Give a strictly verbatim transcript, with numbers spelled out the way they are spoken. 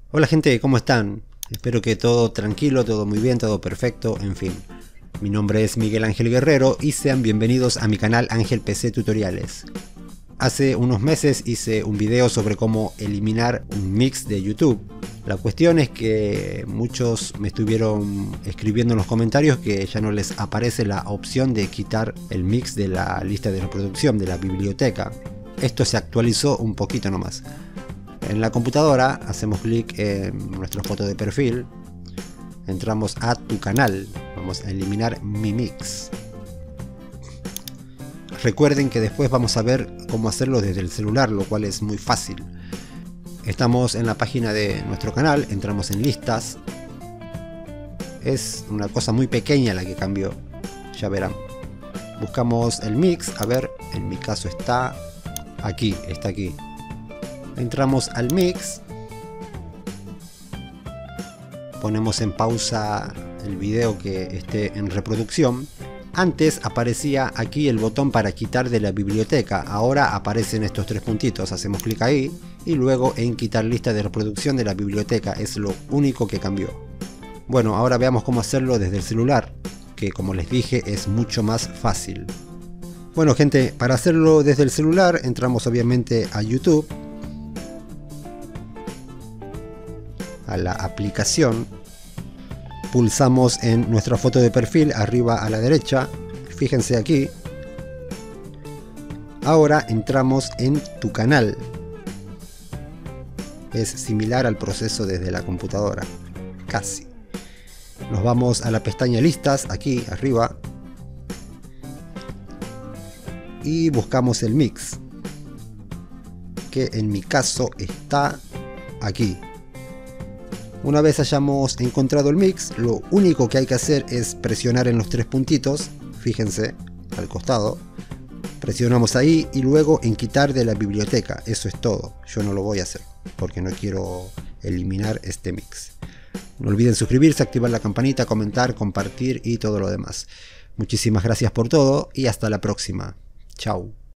Hola gente, ¿cómo están? Espero que todo tranquilo, todo muy bien, todo perfecto, en fin. Mi nombre es Miguel Ángel Guerrero y sean bienvenidos a mi canal Ángel P C Tutoriales. Hace unos meses hice un video sobre cómo eliminar un mix de YouTube. La cuestión es que muchos me estuvieron escribiendo en los comentarios que ya no les aparece la opción de quitar el mix de la lista de reproducción, de la biblioteca. Esto se actualizó un poquito nomás. En la computadora hacemos clic en nuestra foto de perfil, entramos a tu canal, vamos a eliminar mi mix. Recuerden que después vamos a ver cómo hacerlo desde el celular, lo cual es muy fácil. Estamos en la página de nuestro canal, entramos en listas. Es una cosa muy pequeña la que cambió, ya verán. Buscamos el mix, a ver, en mi caso está aquí, está aquí. Entramos al mix, ponemos en pausa el video que esté en reproducción. Antes aparecía aquí el botón para quitar de la biblioteca, ahora aparecen estos tres puntitos, hacemos clic ahí y luego en quitar lista de reproducción de la biblioteca, es lo único que cambió. Bueno, ahora veamos cómo hacerlo desde el celular, que como les dije es mucho más fácil. Bueno gente, para hacerlo desde el celular entramos obviamente a YouTube, a la aplicación, pulsamos en nuestra foto de perfil arriba a la derecha, fíjense aquí. Ahora entramos en tu canal, es similar al proceso desde la computadora, casi. Nos vamos a la pestaña listas aquí arriba y buscamos el mix, que en mi caso está aquí. Una vez hayamos encontrado el mix, lo único que hay que hacer es presionar en los tres puntitos, fíjense, al costado. Presionamos ahí y luego en quitar de la biblioteca, eso es todo. Yo no lo voy a hacer, porque no quiero eliminar este mix. No olviden suscribirse, activar la campanita, comentar, compartir y todo lo demás. Muchísimas gracias por todo y hasta la próxima. Chao.